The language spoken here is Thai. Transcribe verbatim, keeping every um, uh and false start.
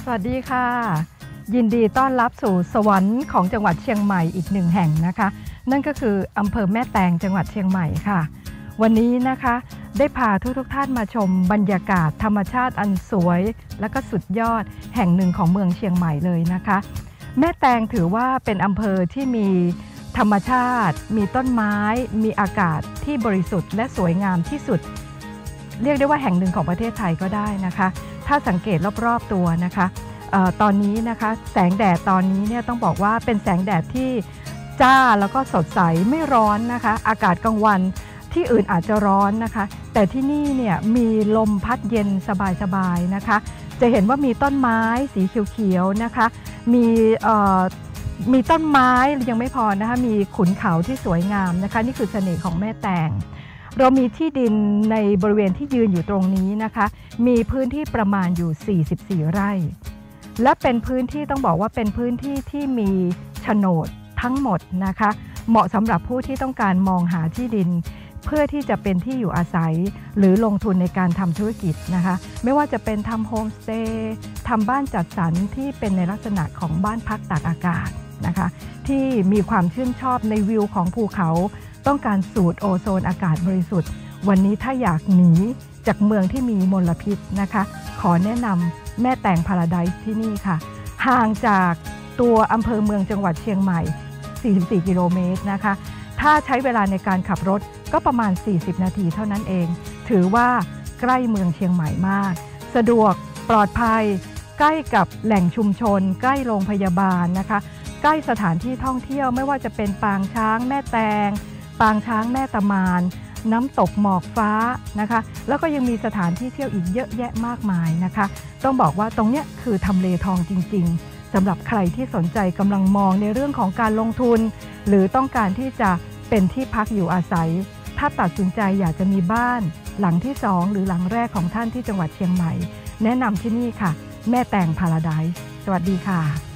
สวัสดีค่ะยินดีต้อนรับสู่สวรรค์ของจังหวัดเชียงใหม่อีกหนึ่งแห่งนะคะนั่นก็คืออำเภอแม่แตงจังหวัดเชียงใหม่ค่ะวันนี้นะคะได้พาทุกทุกท่านมาชมบรรยากาศธรรมชาติอันสวยและก็สุดยอดแห่งหนึ่งของเมืองเชียงใหม่เลยนะคะแม่แตงถือว่าเป็นอำเภอที่มีธรรมชาติมีต้นไม้มีอากาศที่บริสุทธิ์และสวยงามที่สุดเรียกได้ว่าแห่งหนึ่งของประเทศไทยก็ได้นะคะถ้าสังเกตรอบๆตัวนะคะเอ่อตอนนี้นะคะแสงแดดตอนนี้เนี่ยต้องบอกว่าเป็นแสงแดดที่จ้าแล้วก็สดใสไม่ร้อนนะคะอากาศกลางวันที่อื่นอาจจะร้อนนะคะแต่ที่นี่เนี่ยมีลมพัดเย็นสบายๆนะคะจะเห็นว่ามีต้นไม้สีเขียวๆนะคะมีเอ่อมีต้นไม้ยังไม่พอนะคะมีขุนเขาที่สวยงามนะคะนี่คือเสน่ห์ของแม่แตงเรามีที่ดินในบริเวณที่ยืนอยู่ตรงนี้นะคะมีพื้นที่ประมาณอยู่สี่สิบสี่ไร่และเป็นพื้นที่ต้องบอกว่าเป็นพื้นที่ที่มีโฉนดทั้งหมดนะคะเหมาะสำหรับผู้ที่ต้องการมองหาที่ดินเพื่อที่จะเป็นที่อยู่อาศัยหรือลงทุนในการทำธุรกิจนะคะไม่ว่าจะเป็นทำโฮมสเตย์ทำบ้านจัดสรรที่เป็นในลักษณะของบ้านพักตากอากาศนะคะที่มีความชื่นชอบในวิวของภูเขาต้องการสูดโอโซนอากาศบริสุทธิ์วันนี้ถ้าอยากหนีจากเมืองที่มีมลพิษนะคะขอแนะนำแม่แตงพาราไดซ์ที่นี่ค่ะห่างจากตัวอำเภอเมืองจังหวัดเชียงใหม่สี่สิบสี่กิโลเมตรนะคะถ้าใช้เวลาในการขับรถก็ประมาณสี่สิบนาทีเท่านั้นเองถือว่าใกล้เมืองเชียงใหม่มากสะดวกปลอดภัยใกล้กับแหล่งชุมชนใกล้โรงพยาบาลนะคะใกล้สถานที่ท่องเที่ยวไม่ว่าจะเป็นปางช้างแม่แตงปางช้างแม่ตะมานน้ำตกหมอกฟ้านะคะแล้วก็ยังมีสถานที่เที่ยวอีกเยอะแยะมากมายนะคะต้องบอกว่าตรงเนี้ยคือทำเลทองจริงๆสำหรับใครที่สนใจกำลังมองในเรื่องของการลงทุนหรือต้องการที่จะเป็นที่พักอยู่อาศัยถ้าตัดสินใจอยากจะมีบ้านหลังที่สองหรือหลังแรกของท่านที่จังหวัดเชียงใหม่แนะนำที่นี่ค่ะแม่แตงพาราไดซ์สวัสดีค่ะ